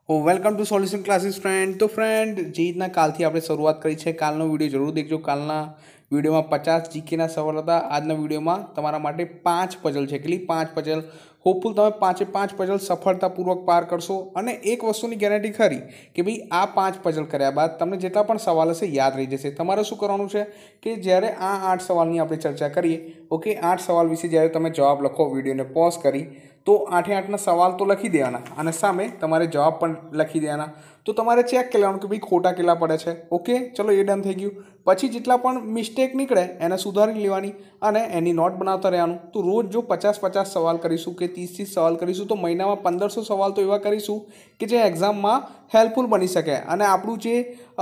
Welcome to solution classes friend. તો friend, જે રીતના કાલથી આપણે શરૂઆત કરી છે, કાલનો વિડીયો જરૂર દેખજો। કાલના વિડીયોમાં 50 જીકેના સવાલ હતા। આજના વિડીયોમાં તમારા માટે 5 પઝલ છે। કેટલી 5 પઝલ? હોપફુલ તમે 5 પઝલ સફળતાપૂર્વક પાર કરશો। અને એક વસ્તુની ગેરંટી ખરી કે ભાઈ આ 5 પઝલ કર્યા બાદ તમને જેટલા પણ સવાલ હશે યાદ રહી જશે। તમારે શું કરવાનું છે કે જ્યારે આ 8 સવાલની આપણે ચર્ચા કરીએ, ઓકે, 8 સવાલ વિશે જ્યારે તમે જવાબ લખો, વિડીયોને પોઝ કરી, તો 8 સવાલ તો લખી દેવાના અને સામે તમારે જવાબ પણ લખી દેવાના। તો તમારે ચેક કરી લેવાનું કે ભાઈ ખોટા કેટલા પડે છે। ઓકે, ચલો એ ડન થઈ ગયું। પછી જેટલા પણ મિસ્ટેક નીકળે એને સુધારી લેવાની અને એની નોટ બનાવતા રહેવાનું। તો રોજ જો 50 સવાલ કરીશું કે 30 સવાલ કરીશું તો મહિનામાં 1500 સવાલ તો એવા કરીશું કે જે એક્ઝામમાં હેલ્પફુલ બની શકે અને આપણું જે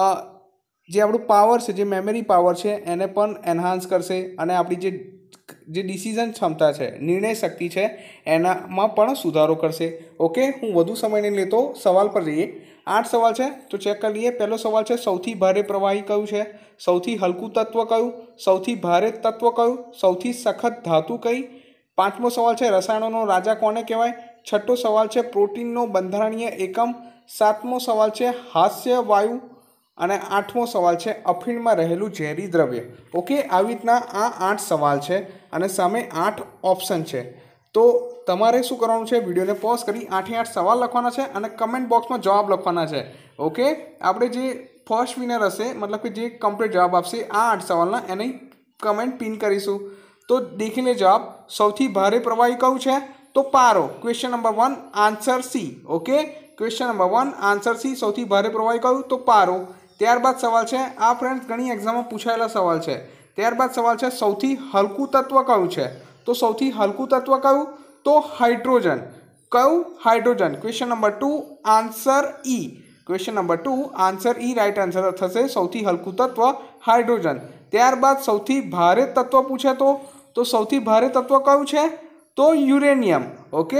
આપણું પાવર છે, જે મેમરી પાવર છે, એને પણ એન્હાન્સ કરશે અને આપણી જે ડિસિઝન ક્ષમતા છે, નિર્ણય શક્તિ છે, એનામાં પણ સુધારો કરશે। ઓકે, હું વધુ સમય નહીં લેતો, સવાલ પર જઈએ। 8 સવાલ છે તો ચેક કરી લઈએ। પહેલો સવાલ છે, સૌથી ભારે પ્રવાહી કયું છે? સૌથી હલકું તત્વ કયું? સૌથી ભારે તત્વ કયું? સૌથી સખત ધાતુ કઈ? 5મો સવાલ છે, રસાયણોનો રાજા કોને કહેવાય? 6થો સવાલ છે, પ્રોટીનનો બંધારણીય એકમ? 7મો સવાલ છે, હાસ્ય વાયુ? અને 8મો સવાલ છે, અફીણમાં રહેલું ઝેરી દ્રવ્ય। ઓકે, આવી રીતના આ 8 સવાલ છે અને સામે 8 ઓપ્શન છે। તો તમારે શું કરવાનું છે, વિડીયોને પોઝ કરી 8 સવાલ લખવાના છે અને કમેન્ટ બોક્સમાં જવાબ લખવાના છે। ઓકે, આપણે જે ફર્સ્ટ વિનર હશે, મતલબ કે જે કમ્પ્લીટ જવાબ આપશે આ 8 સવાલના, એની કમેન્ટ પિન કરીશું। તો દેખી લે જવાબ। સૌથી ભારે પ્રવાહી કયું છે? તો પારો। Question number 1 answer C. Okay, question number 1 answer C, સૌથી ભારે પ્રવાહી કયું? તો પારો। ત્યારબાદ સવાલ છે, આ ફ્રેન્ડ્સ ઘણી એક્ઝામમાં પૂછાયેલા સવાલ છે। ત્યારબાદ સવાલ છે, સૌથી હલકું તત્વ કયું છે? તો સૌથી હલકું તત્વ કયું? તો હાઇડ્રોજન। કયું? Hydrogen. Question number 2 answer E. Question number 2 answer E right answer થશે। સૌથી હલકું તત્વ હાઇડ્રોજન। ત્યારબાદ સૌથી ભારે તત્વ પૂછે તો સૌથી ભારે તત્વ કયું છે? તો યુરેનિયમ। ઓકે,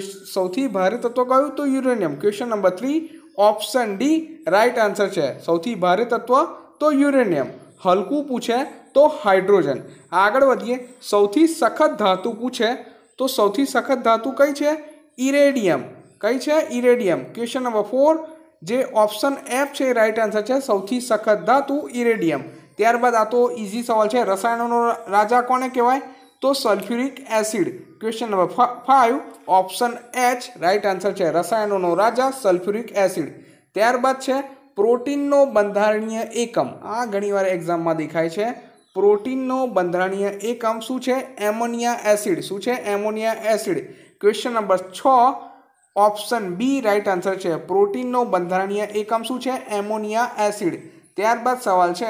સૌથી ભારે તત્વ કયું? તો uranium. Question number 3 option D right answer છે। સૌથી ભારે તત્વ તો યુરેનિયમ। હલકું પૂછે તો હાઇડ્રોજન। આગળ વધીએ। સૌથી સખત ધાતુ પૂછે તો સૌથી સખત ધાતુ કઈ છે? ઇરેડિયમ। કઈ છે? ઇરેડિયમ। ક્વેશ્ચન નંબર 4 જે ઓપ્શન એફ છે રાઈટ આન્સર છે। સૌથી સખત ધાતુ ઇરેડિયમ। ત્યારબાદ આ તો ઇઝી સવાલ છે, રસાયણોનો રાજા કોને કહેવાય? તો sulphuric acid. Question number 5 option H right answer છે। રસાયણોનો રાજા સલ્ફ્યુરિક એસિડ। ત્યારબાદ છે, પ્રોટીનનો બંધારણીય એકમ। આ ઘણીવાર એક્ઝામમાં દેખાય છે। પ્રોટીનનો બંધારણીય એકમ શું છે? Ammonia acid. શું છે? Ammonia acid. Question number 6 option B right answer છે। પ્રોટીનનો બંધારણીય એકમ શું છે? Ammonia acid. ત્યારબાદ સવાલ છે,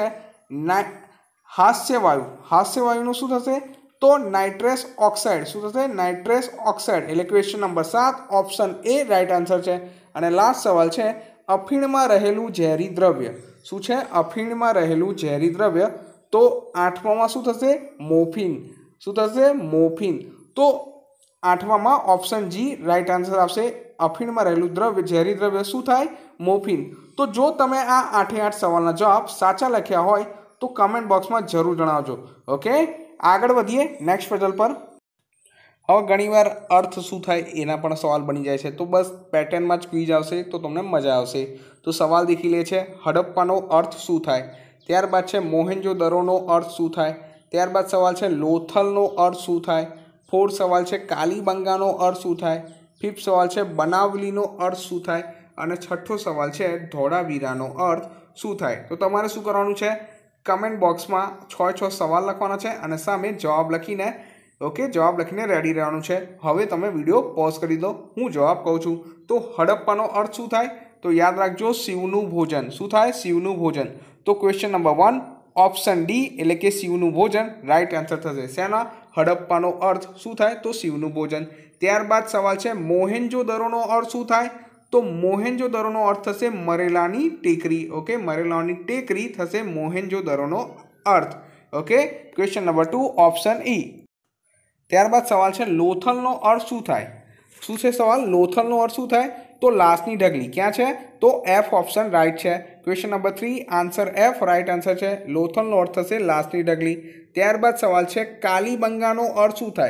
હાસ્યવાયુ। હાસ્યવાયુનું શું થશે? તો નાઇટ્રસ ઓક્સાઇડ। શું થશે? Nitrous oxide. એટલે question number 7 option A right answer છે। અને લાસ્ટ સવાલ છે, અફીણમાં રહેલું ઝેરી દ્રવ્ય। શું છે? અફીણમાં રહેલું ઝેરી દ્રવ્ય। તો 8મામાં શું થશે? મોર્ફિન। શું થશે? મોર્ફિન। તો 8મામાં ઓપ્શન જી રાઈટ આન્સર આવશે। અફીણમાં રહેલું દ્રવ્ય, ઝેરી દ્રવ્ય શું થાય? મોર્ફિન। તો જો તમે આ 8 સવાલના જવાબ સાચા લખ્યા હોય તો કમેન્ટ બોક્સમાં જરૂર જણાવજો। ઓકે, આગળ વધીએ નેક્સ્ટ પઝલ પર। હવે ઘણીવાર અર્થ શું થાય એના પણ સવાલ બની જાય છે, તો બસ પેટર્નમાં જ ક્વિઝ આવશે તો તમને મજા આવશે। તો સવાલ દેખી લે છે, હડપ્પાનો અર્થ શું થાય? ત્યારબાદ છે, મોહેન્જો-દરોનો અર્થ શું થાય? ત્યારબાદ સવાલ છે, લોથલનો અર્થ શું થાય? 4 સવાલ છે, કાલીબંગાનો અર્થ શું થાય? 5th સવાલ છે, બનાવલીનો અર્થ શું થાય? અને 6થો સવાલ છે, ધોળાવીરાનો અર્થ શું થાય? તો તમારે શું કરવાનું છે, કમેન્ટ બોક્સમાં 6 સવાલ લખવાના છે અને સામે જવાબ લખીને, ઓકે, જવાબ લખીને રેડી રહેવાનું છે। હવે તમે વિડીયો પોઝ કરી દો, હું જવાબ કહું છું। તો હડપ્પાનો અર્થ શું થાય? તો યાદ રાખજો, શિવનું ભોજન। શું થાય? શિવનું ભોજન। તો ક્વેશ્ચન નંબર 1 ઓપ્શન ડી એટલે કે શિવનું ભોજન રાઈટ આન્સર થશે। શેના? હડપ્પાનો અર્થ શું થાય? તો શિવનું ભોજન। ત્યારબાદ સવાલ છે, મોહેન્જો-દરોનો અર્થ શું થાય? તો મોહેન્જો-દરોનો અર્થ થશે મરેલાની ટેકરી। ઓકે, મરેલાની ટેકરી થશે મોહેન્જો-દરોનો અર્થ। Okay, question number 2 option E. ત્યારબાદ સવાલ છે, લોથલનો અર્થ શું થાય? શું છે સવાલ? લોથલનો અર્થ શું થાય? તો લાશની ઢગલી। ક્યાં છે? તો એફ ઓપ્શન રાઈટ છે। Question number 3 answer F right answer છે। લોથલનો અર્થ થશે લાશની ઢગલી। ત્યારબાદ સવાલ છે, કાલીબંગાનો અર્થ શું થાય?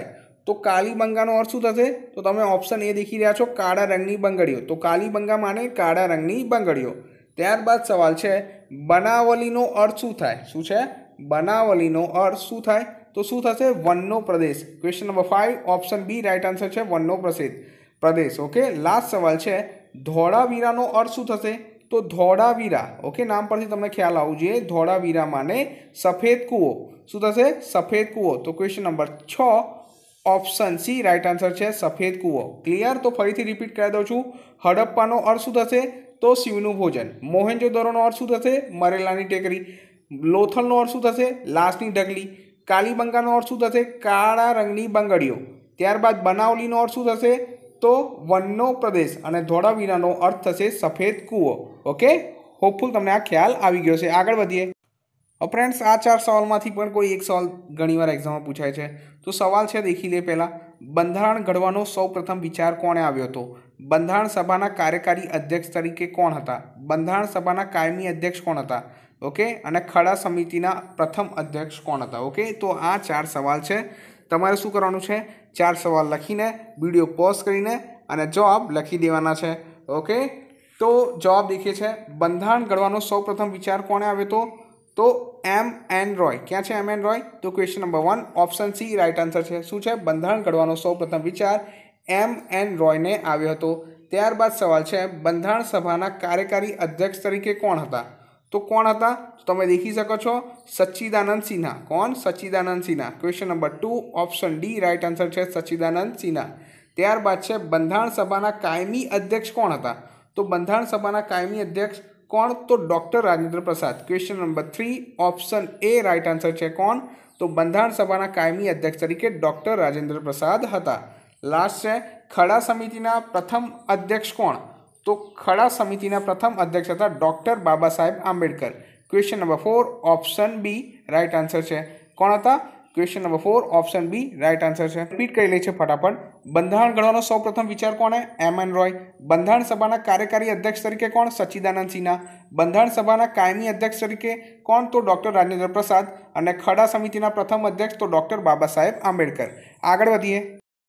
तो कालीबंगानो अर्थ शुं थशे? तो तमे ऑप्शन ए देखी रह्या छो, काळा रंगनी बंगड़ीओ। तो कालीबंगा माने काळा रंगनी बंगड़ीओ। त्यारबाद सवाल छे बनावलीनो अर्थ शुं थाय? शुं छे? बनावलीनो अर्थ शुं थाय? तो शुं थशे? वननो प्रदेश। Question number 5 option B right answer छे, वननो प्रदेश। ओके, लास्ट सवाल छे धोळावीरानो अर्थ शुं थशे? तो धोळावीरा, ओके, नाम परथी तमने ख्याल आववो जोईए। धोळावीरा माने सफेद कूवो। शुं थशे? सफेद कूवो। तो question number 6 option C right answer है, सफेद कूवो। क्लियर? तो फरीथी रिपीट कर दऊं छूं। हड़प्पानो अर्थ शुं थशे? तो शिवनु भोजन। मोहेंजोदड़ोनो अर्थ शुं थशे? मरेलानी टेकरी। लोथलनो अर्थ शुं थशे? लाशनी ढगली। कालीबंगानो अर्थ शुं थशे? काळा रंगनी बंगड़ीओ। त्यारबाद बनावलीनो अर्थ शुं थशे? तो वननो प्रदेश। अने धोळावीरानो अर्थ थशे सफेद कूवो। ओके, होपफुल तमने आ ख्याल आवी गयो छे। आगळ वधीए। अब फ्रेंड्स आ 4 सवालमांथी पण कोई एक सवाल घणीवार एक्जाममां पूछाय छे। तो सवाल छे देखी ले पहेला, बंधारण घडवानो सौप्रथम विचार कोणे आव्यो हतो? बंधारण सभाना कार्यकारी अध्यक्ष तरीके कोण हता? बंधारण सभाना कायमी अध्यक्ष कोण हता? ओके, अने खड़ा समितिना प्रथम अध्यक्ष कोण हता? ओके, तो आ 4 सवाल छे। तमारे शुं करवानुं छे? 4 सवाल लखीने विडियो पॉज करीने अने जवाब लखी देवाना छे। ओके, तो जवाब देखीए छे, बंधारण घडवानो सौप्रथम विचार कोणे आव्यो हतो? तो M.N. रॉय। क्या है M.N. रॉय? तो question number 1 option C right answer है। शू है? बंधारण घडवानो सौप्रथम विचार M.N. रॉय ने आव्यो हतो। त्यारबाद सवाल है बंधारण सभाना कार्यकारी अध्यक्ष तरीके कोण हता? तो कोण हता? तो तमे देखी सको छो, सच्चिदानंद सिन्हा। कौन? Sachchidanand Sinha. Question number 2 option D right answer है, सच्चिदानंद सिन्हा। त्यारबाद है बंधारण सभाना कायमी अध्यक्ष कोण हता? तो बंधारण सभाना कायमी अध्यक्ष कौन? तो doctor Rajendra Prasad. Question number 3 option A right answer है। कौन? तो बंधारण सभाना कायमी अध्यक्ष तरीके डॉक्टर राजेंद्र प्रसाद हता। लास्ट है खड़ा समितिना प्रथम अध्यक्ष कौन? तो खड़ा समितिना प्रथम अध्यक्ष हता doctor Baba Saheb Ambedkar. Question number 4 option B right answer है। कौन हता? Question number 4 option B right answer है। रिपीट कर ले फटाफट। बंधारण घडवानो सौप्रथम विचार कोण है? M.N. रॉय। बंधारण सभाना कार्यकारी अध्यक्ष तरीके कोण? सच्चिदानंद सिन्हा। बंधारण सभाना कायमी अध्यक्ष तरीके कोण? तो डॉक्टर राजेंद्र प्रसाद। और खड़ा समितिना प्रथम अध्यक्ष तो डॉक्टर बाबा साहेब आंबेडकर। आगळ वधीए।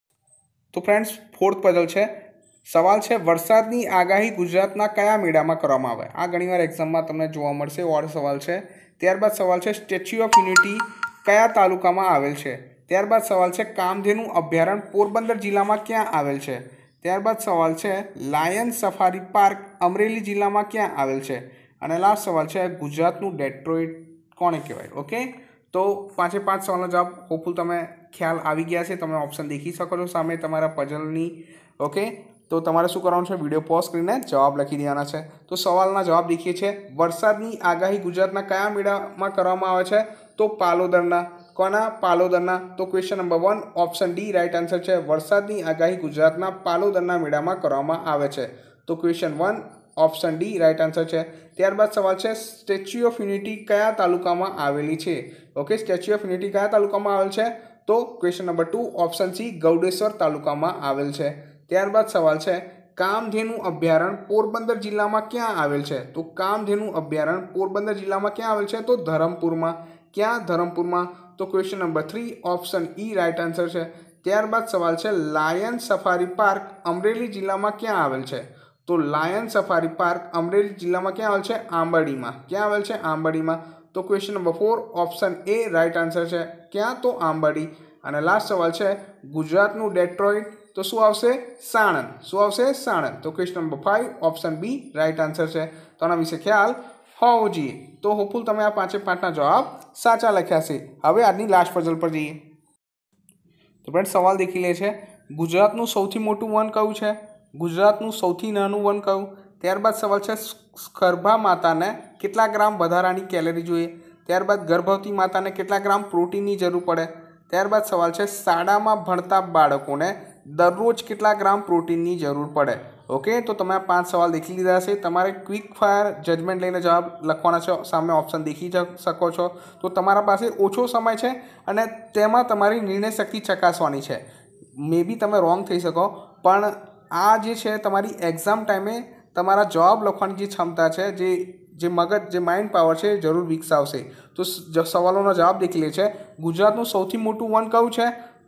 तो फ्रेंड्स फोर्थ पजल है। सवाल है वरसादनी आगाही गुजरातना कया मेळामां करवामां आवे? आ घणीवार एक्जाममां तमने जोवा मळशे। और सवाल है। त्यारबाद सवाल है स्टेच्यू ऑफ यूनिटी कया तालुकामां आवेल छे? त्यारबाद सवाल है कामधेनु अभ्यारण्य पोरबंदर जिल्लामां क्यां आवेल छे? त्यारबाद सवाल है लायन सफारी पार्क अमरेली जिल्लामां क्यां आवेल छे? अने लास्ट सवाल है गुजरातनुं डेट्रोइट कोने कहेवाय? ओके, तो 5 सवालनो जवाब होपफुल तमे ख्याल आवी गया छे। तमे ऑप्शन देखी शको छो सामे तमारा पजलनी। ओके, तो तमारे शुं करवानुं छे? विडियो पॉज करीने जवाब लखी देवाना छे। तो सवालना जवाब देखीए छे। वरसादनी आगाही गुजरातना कया मेळामां करवामां आवे छे? तो पालोदરના। कोना? पालोदરના। तो question number 1 option D right answer है। वरसादनी आगाही गुजरातना पालोदરના मेळामां करवामां आवे छे। तो question 1 option D right answer है। त्यारबाद सवाल है स्टेच्यू ऑफ यूनिटी कया तालुकामां आवेली छे? ओके, स्टेच्यू ऑफ यूनिटी कया तालुकामां आवेल छे? तो question number 2 option C Gaudeshwar तालुकामां आवेल छे। त्यारबाद सवाल है कामधेनु अभ्यारण्य पोरबंदर जिल्लामां क्यां आवेल छे? तो कामधेनु अभ्यारण्य पोरबंदर जिल्लामां क्यां आवेल छे? तो धरमपुरमां। क्या? धरमपुरमां। तो question number 3 option E right answer है। त्यारबाद सवाल है लायन सफारी पार्क अमरेली जिल्लामां क्यां आवेल छे? तो लायन सफारी पार्क अमरेली जिल्लामां क्यां आवेल छे? आंबाडीमां। क्यां आवेल छे? आंबाडीमां। तो question number 4 option A right answer है। क्या? तो आंबाडी। अने लास्ट सवाल है गुजरातनुं डेट्रोइट तो शुं आवशे? साणंद। शुं आवशे? साणंद। तो question number 5 option B right answer है। तो आना विषे ख्याल होवो जोईए। तो होपफुल तमे आ 5 जवाब साचा लख्या छे। हवे आजनी लास्ट पजल पर जईए। तो फ्रेंड्स सवाल देखी ले छे गुजरातनुं सौथी मोटुं वन कयुं छे? गुजरातनुं सौथी नानुं वन कयुं? त्यारबाद सवाल है गर्भा माताने केटला ग्राम वधारानी केलरी जोईए? त्यारबाद गर्भवती माताने केटला ग्राम प्रोटीननी जरूर पड़े? त्यारबाद सवाल है शाळामां भणता बाळकोने दररोज केटला ग्राम प्रोटीननी जरूर पड़े? ओके, तो तमे 5 सवाल देखी लीधा छे। तमारे क्विक फायर जजमेंट लईने जवाब लखवाना छे। सामे ऑप्शन देखी शको छो। तो तमारा पासे ओछो समय छे अने तेमां तमारी निर्णय शक्ति चकासवानी छे। मे बी तमे रोंग थई शको पण आ जे छे तमारी एक्जाम टाइमे तमारा जवाब लखवानी जे क्षमता छे जे मगज जे माइंड पावर छे जरूर विकसावशे। तो सवालोनो जवाब देखी ले छे गुजरातनुं सौथी मोटुं वन कयुं छे?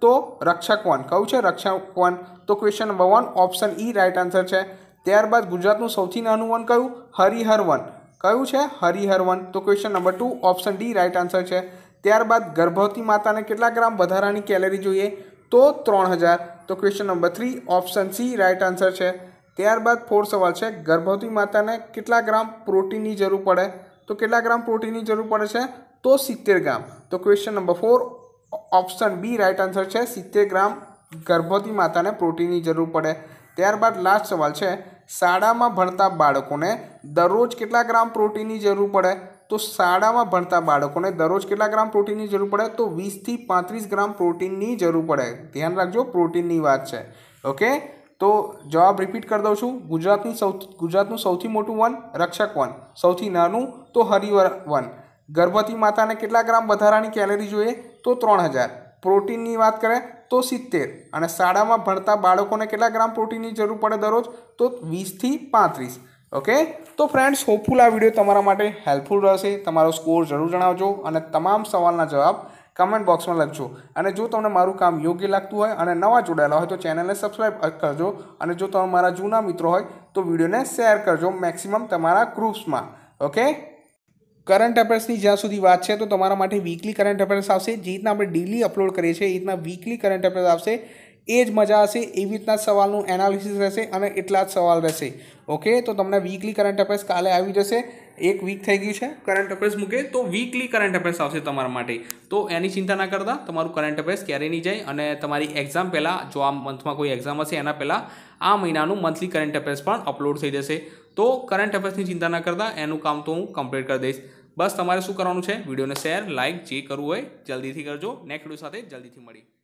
તો રક્ષક વન. કયું છે? રક્ષક વન. તો question number 1 option E right answer છે. ત્યારબાદ ગુજરાતનું સૌથી નાનું વન કયું? હરિહર વન. કયું છે? હરિહર વન. તો question number 2 option D right answer છે. ત્યારબાદ ગર્ભવતી માતાને કેટલા ગ્રામ વધારાની કેલરી જોઈએ? તો 3000. તો question number 3 option C right answer છે. ત્યારબાદ 4 સવાલ છે, ગર્ભવતી માતાને કેટલા ગ્રામ પ્રોટીનની જરૂર પડે? તો કેટલા ગ્રામ પ્રોટીનની જરૂર પડે છે? તો 70 ગ્રામ. તો question number 4 option B right answer છે. 70 ગ્રામ ગર્ભવતી માતાને પ્રોટીનની જરૂર પડે. ત્યારબાદ લાસ્ટ સવાલ છે, શાળામાં ભણતા બાળકોને દરરોજ કેટલા ગ્રામ પ્રોટીનની જરૂર પડે? તો શાળામાં ભણતા બાળકોને દરરોજ કેટલા ગ્રામ પ્રોટીનની જરૂર પડે? તો 20 થી 35 ગ્રામ પ્રોટીનની જરૂર પડે. ધ્યાન રાખજો, પ્રોટીનની વાત છે. ઓકે, તો જવાબ રિપીટ કરી દઉં છું. ગુજરાતનું સૌથી મોટું વન રક્ષક વન, સૌથી નાનું તો હરિહર વન. ગર્ભવતી માતાને કેટલા ગ્રામ વધારાની કેલરી જોઈએ? તો 3000. પ્રોટીનની વાત કરે તો 70. અને શાળામાં ભણતા બાળકોને કેટલા ગ્રામ પ્રોટીનની જરૂર પડે દરરોજ? તો 20 થી 35. ઓકે, તો ફ્રેન્ડ્સ હોપફુલ આ વિડીયો તમારા માટે હેલ્પફુલ રહેશે. તમારો સ્કોર જરૂર જણાવજો અને તમામ સવાલના જવાબ કમેન્ટ બોક્સમાં લખજો. અને જો તમને મારું કામ યોગ્ય લાગતું હોય અને નવા જોડાયેલા હોય તો ચેનલને સબસ્ક્રાઈબ કરજો. અને જો તમે મારા જૂના મિત્રો હોય તો વિડીયોને શેર કરજો મેક્સિમમ તમારા ગ્રુપ્સમાં. ઓકે, કરંટ અફેર્સની જ્યાં સુધી વાત છે તો તમારા માટે વીકલી કરંટ અફેર્સ આવશે. જે રીતના આપણે ડેલી અપલોડ કરીએ છીએ એ રીતના વીકલી કરંટ અફેર્સ આવશે. એ જ મજા હશે. એવી રીતના સવાલનું એનાલિસિસ રહેશે અને એટલા જ સવાલ રહેશે. ઓકે, તો તમને વીકલી કરંટ અફેર્સ કાલે આવી જશે. એક વીક થઈ ગયું છે કરંટ અફેર્સ મૂકે તો વીકલી કરંટ અફેર્સ આવશે તમારા માટે. તો એની ચિંતા ના કરતા, તમારું કરંટ અફેર્સ ક્યારેય નહીં જાય. અને તમારી એક્ઝામ પહેલાં, જો આ મંથમાં કોઈ એક્ઝામ હશે એના પહેલાં આ મહિનાનું મંથલી કરંટ અફેર્સ પણ અપલોડ થઈ જશે. તો કરંટ અફેર્સની ચિંતા ના કરતા, એનું કામ તો હું કમ્પ્લીટ કરી દઈશ. બસ તમારે શું કરવાનું છે? વિડીયોને શેર, લાઇક જે કરવું હોય જલ્દીથી કરજો. નેક્સ્ટ વિડીયો સાથે જલ્દીથી મળી.